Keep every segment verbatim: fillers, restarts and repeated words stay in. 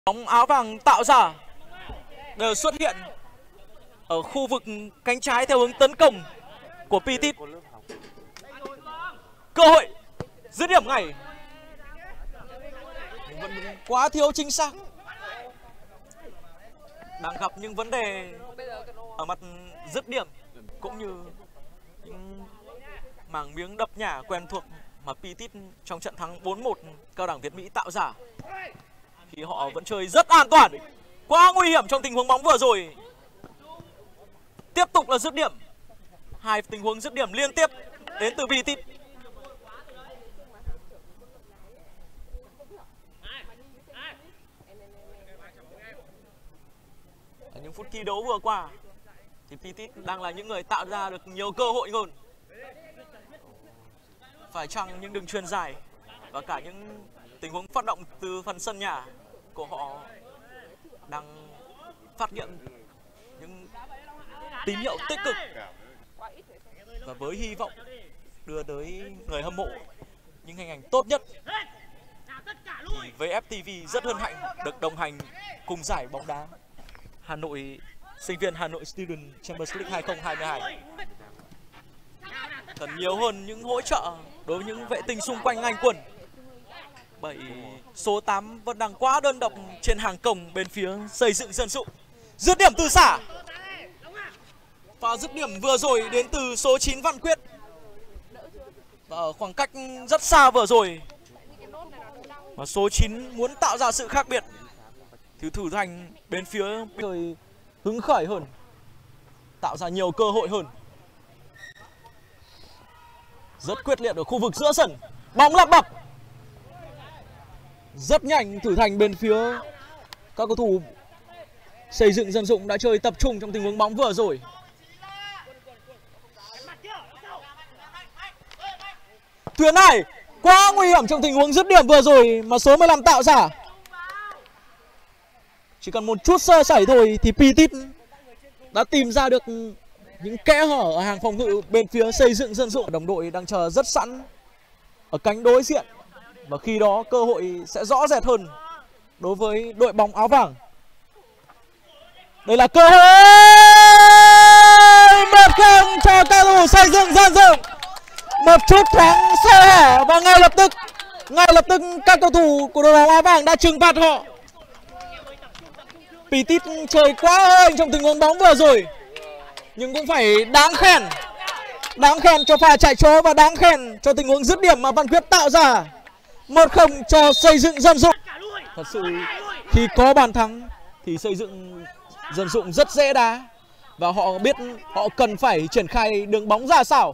Bóng áo vàng tạo ra đều xuất hiện ở khu vực cánh trái theo hướng tấn công của pê tê. Cơ hội dứt điểm ngay, vẫn quá thiếu chính xác, đang gặp những vấn đề ở mặt dứt điểm cũng như những mảng miếng đập nhả quen thuộc mà pê tê trong trận thắng bốn một Cao Đẳng Việt Mỹ tạo ra. Khi họ vẫn chơi rất an toàn, quá nguy hiểm trong tình huống bóng vừa rồi. Tiếp tục là dứt điểm, hai tình huống dứt điểm liên tiếp đến từ pê tê. Ở những phút thi đấu vừa qua thì pê tê đang là những người tạo ra được nhiều cơ hội hơn. Phải chăng những đường chuyền dài và cả những tình huống phát động từ phần sân nhà của họ đang phát hiện những tín hiệu tích cực, và với hy vọng đưa tới người hâm mộ những hình ảnh tốt nhất thì vê ép tê vê rất hân hạnh được đồng hành cùng giải bóng đá Hà Nội, sinh viên Hà Nội Student Champions League hai không hai hai. Cần nhiều hơn những hỗ trợ đối với những vệ tinh xung quanh Anh Quân, bởi số tám vẫn đang quá đơn độc trên hàng công bên phía xây dựng dân dụng. Dứt điểm từ xa, và dứt điểm vừa rồi đến từ số chín Văn Quyết, và ở khoảng cách rất xa vừa rồi mà số chín muốn tạo ra sự khác biệt thì thủ thành bên phía chơi hứng khởi hơn, tạo ra nhiều cơ hội hơn. Rất quyết liệt ở khu vực giữa sân, bóng lập bập rất nhanh. Thủ thành bên phía các cầu thủ xây dựng dân dụng đã chơi tập trung trong tình huống bóng vừa rồi. Thuyền này quá nguy hiểm trong tình huống dứt điểm vừa rồi mà số mười lăm tạo ra. Chỉ cần một chút sơ sẩy thôi thì pê tê đã tìm ra được những kẽ hở ở hàng phòng ngự bên phía xây dựng dân dụng. Đồng đội đang chờ rất sẵn ở cánh đối diện, và khi đó cơ hội sẽ rõ rệt hơn đối với đội bóng áo vàng. Đây là cơ hội một không cho cầu thủ xây dựng dân dụng. Một chút thoáng sơ hở và ngay lập tức ngay lập tức các cầu thủ của đội bóng áo vàng đã trừng phạt họ. pê tê chơi quá hơi trong tình huống bóng vừa rồi, nhưng cũng phải đáng khen đáng khen cho pha chạy trốn và đáng khen cho tình huống dứt điểm mà Văn Quyết tạo ra. Một không cho xây dựng dân dụng. Thật sự khi có bàn thắng thì xây dựng dân dụng rất dễ đá, và họ biết họ cần phải triển khai đường bóng ra sao.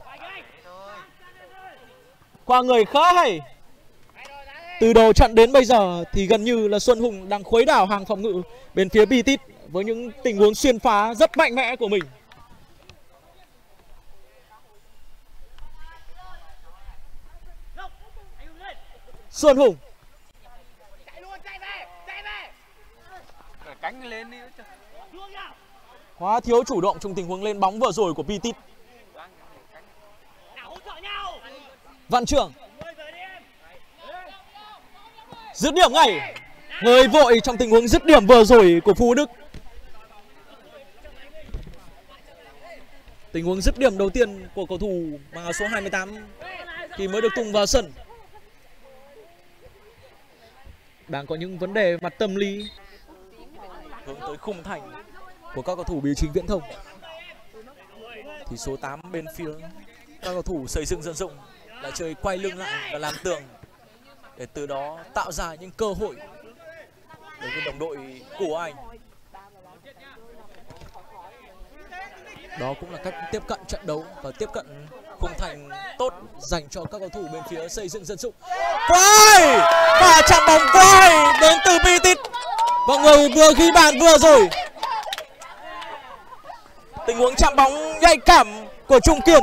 Qua người khá hay. Từ đầu trận đến bây giờ thì gần như là Xuân Hùng đang khuấy đảo hàng phòng ngự bên phía pê tê với những tình huống xuyên phá rất mạnh mẽ của mình. Xuân Hùng quá thiếu chủ động trong tình huống lên bóng vừa rồi của pê tê. Văn Trường dứt điểm ngay, hơi vội trong tình huống dứt điểm vừa rồi của Phú Đức. Tình huống dứt điểm đầu tiên của cầu thủ mang áo số hai mươi tám khi mới được tung vào sân đang có những vấn đề mặt tâm lý hướng tới khung thành của các cầu thủ Bưu Chính Viễn Thông. Thì số tám bên phía các cầu thủ xây dựng dân dụng đã chơi quay lưng lại và làm tường, để từ đó tạo ra những cơ hội đối với đồng đội của anh. Đó cũng là cách tiếp cận trận đấu và tiếp cận khung thành tốt dành cho các cầu thủ bên phía xây dựng dân dụng. Quay và chạm bóng quay đến từ pê tê, và người vừa ghi bàn vừa rồi. Tình huống chạm bóng nhạy cảm của Trung Kiên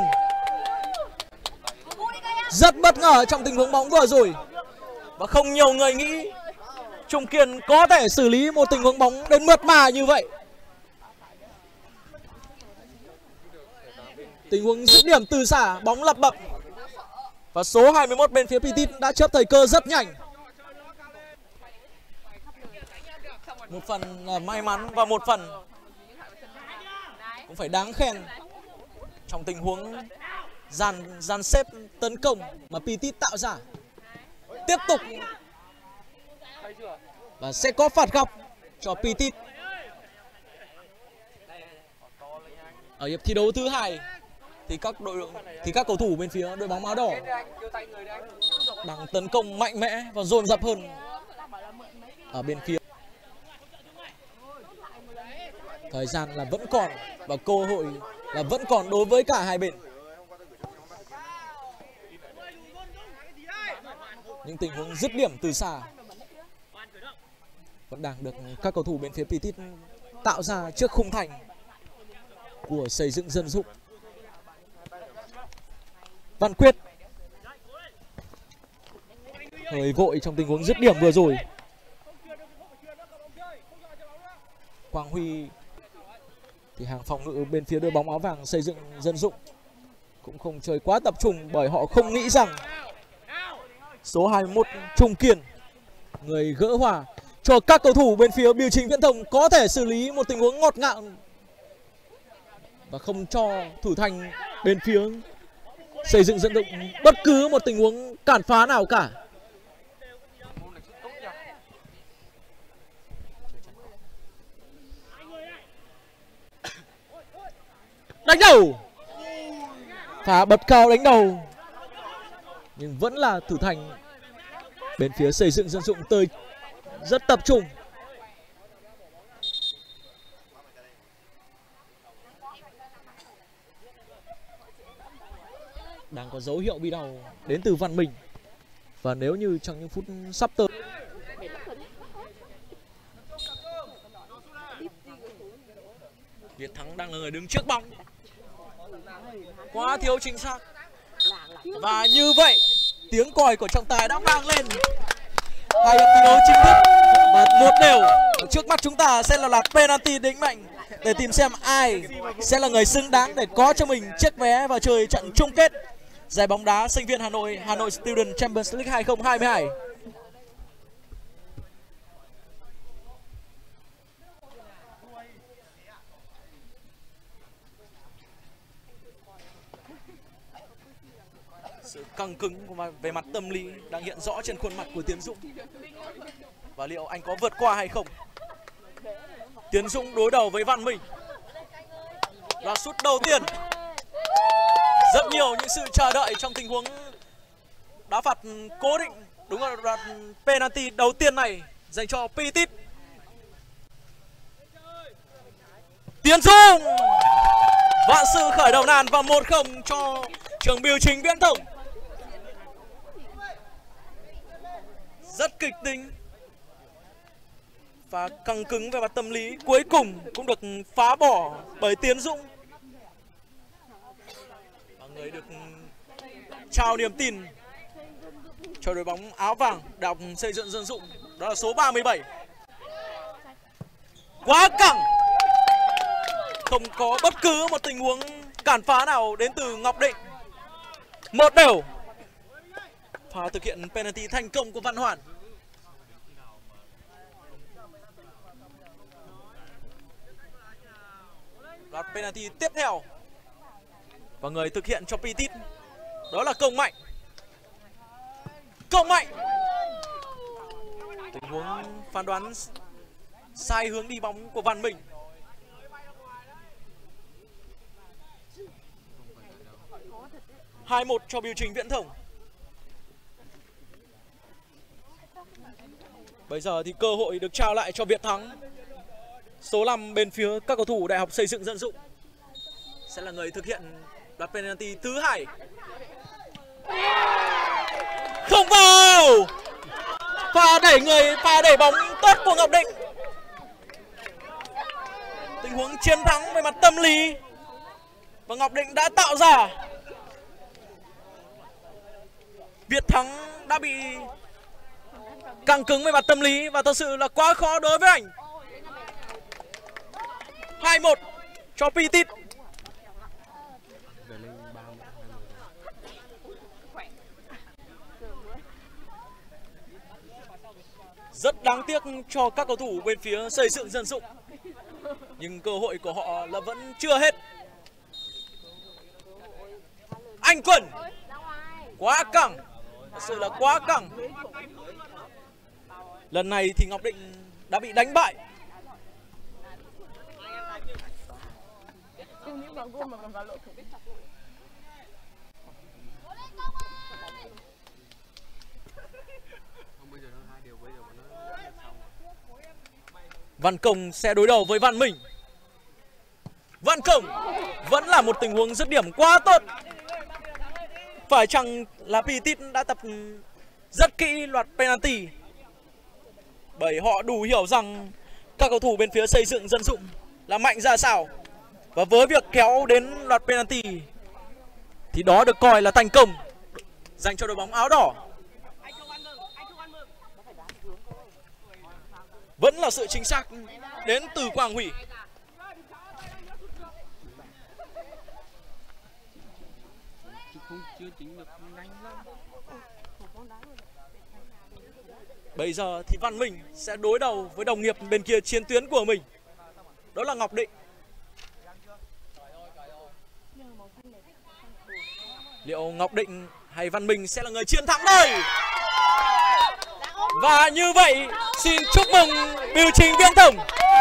rất bất ngờ trong tình huống bóng vừa rồi, và không nhiều người nghĩ Trung Kiên có thể xử lý một tình huống bóng đến mượt mà như vậy. Tình huống dứt điểm từ xa, bóng lập bập, và số hai mươi mốt bên phía pê tê đã chớp thời cơ rất nhanh. Một phần là may mắn và một phần cũng phải đáng khen trong tình huống dàn dàn xếp tấn công mà Petit tạo ra. Tiếp tục và sẽ có phạt góc cho Petit. Ở hiệp thi đấu thứ hai thì các đội thì các cầu thủ bên phía đội bóng áo đỏ đang tấn công mạnh mẽ và dồn dập hơn ở bên phía. Thời gian là vẫn còn và cơ hội là vẫn còn đối với cả hai bên. Những tình huống dứt điểm từ xa vẫn đang được các cầu thủ bên phía Petit tạo ra trước khung thành của Xây Dựng Dân Dụng. Văn Quyết hơi vội trong tình huống dứt điểm vừa rồi. Quang Huy thì hàng phòng ngự bên phía đội bóng áo vàng Xây Dựng Dân Dụng cũng không chơi quá tập trung, bởi họ không nghĩ rằng số hai mươi mốt Trung Kiên, người gỡ hòa cho các cầu thủ bên phía Bưu Chính Viễn Thông, có thể xử lý một tình huống ngọt ngào và không cho thủ thành bên phía Xây Dựng Dân Dụng bất cứ một tình huống cản phá nào cả. Đánh đầu, phá bật cao đánh đầu, nhưng vẫn là thủ thành bên phía Xây Dựng Dân Dụng tới rất tập trung. Đang có dấu hiệu bị đau đến từ Văn Minh, và nếu như trong những phút sắp tới Việt Thắng đang là người đứng trước bóng, quá thiếu chính xác. Và như vậy tiếng còi của trọng tài đã vang lên. Hai hiệp thi đấu chính thức và một đều. Trước mắt chúng ta sẽ là loạt penalty định mệnh để tìm xem ai sẽ là người xứng đáng để có cho mình chiếc vé vào chơi trận chung kết giải bóng đá sinh viên Hà Nội, Hà Nội Student Champions League hai không hai hai. Sự căng cứng về mặt tâm lý đang hiện rõ trên khuôn mặt của Tiến Dũng. Và liệu anh có vượt qua hay không? Tiến Dũng đối đầu với Văn Minh. Loạt sút đầu tiên. Rất nhiều những sự chờ đợi trong tình huống đá phạt cố định. Đúng là loạt penalty đầu tiên này dành cho Petit. Tiến Dũng vạn sự khởi đầu nan và một không cho trường Bưu Chính Viễn Thông. Rất kịch tính và căng cứng về mặt tâm lý cuối cùng cũng được phá bỏ bởi Tiến Dũng. Và người được trao niềm tin cho đội bóng áo vàng Đại học Xây Dựng Dân Dụng đó là số ba mươi bảy. Quá căng, không có bất cứ một tình huống cản phá nào đến từ Ngọc Định. Một đều. Pha thực hiện penalty thành công của Văn Hoàn. Loạt penalty tiếp theo và người thực hiện cho Petit đó là Công Mạnh. Công Mạnh, tình huống phán đoán sai hướng đi bóng của Văn Minh. hai một cho Bưu Chính Viễn Thông. Bây giờ thì cơ hội được trao lại cho Việt Thắng. Số năm bên phía các cầu thủ Đại học Xây Dựng Dân Dụng sẽ là người thực hiện loạt penalty thứ hai. Không vào. Pha đẩy người, pha đẩy bóng tốt của Ngọc Định. Tình huống chiến thắng về mặt tâm lý và Ngọc Định đã tạo ra. Việt Thắng đã bị căng cứng về mặt tâm lý và thật sự là quá khó đối với anh. hai một cho Petit. Rất đáng tiếc cho các cầu thủ bên phía Xây Dựng Dân Dụng, nhưng cơ hội của họ là vẫn chưa hết. Anh Quân quá căng, thật sự là quá căng. Lần này thì Ngọc Định đã bị đánh bại. Văn Công sẽ đối đầu với Văn Minh. Văn Công vẫn là một tình huống dứt điểm quá tốt. Phải chăng là pê tê đã tập rất kỹ loạt penalty, bởi họ đủ hiểu rằng các cầu thủ bên phía Xây Dựng Dân Dụng là mạnh ra sao. Và với việc kéo đến loạt penalty thì đó được coi là thành công dành cho đội bóng áo đỏ. Vẫn là sự chính xác đến từ Quang Huy. Bây giờ thì Văn Minh sẽ đối đầu với đồng nghiệp bên kia chiến tuyến của mình, đó là Ngọc Định. Liệu Ngọc Định hay Văn Minh sẽ là người chiến thắng đây? Và như vậy xin chúc mừng Bưu Chính Viễn Thông.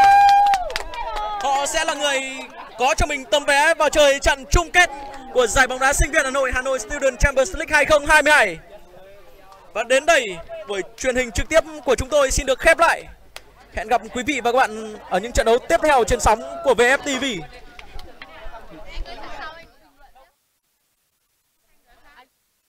Họ sẽ là người có cho mình tấm vé vào chơi trận chung kết của giải bóng đá sinh viên Hà Nội, Hà Nội Student Champions League hai không hai hai. Và đến đây, buổi truyền hình trực tiếp của chúng tôi xin được khép lại. Hẹn gặp quý vị và các bạn ở những trận đấu tiếp theo trên sóng của vê ép tê vê.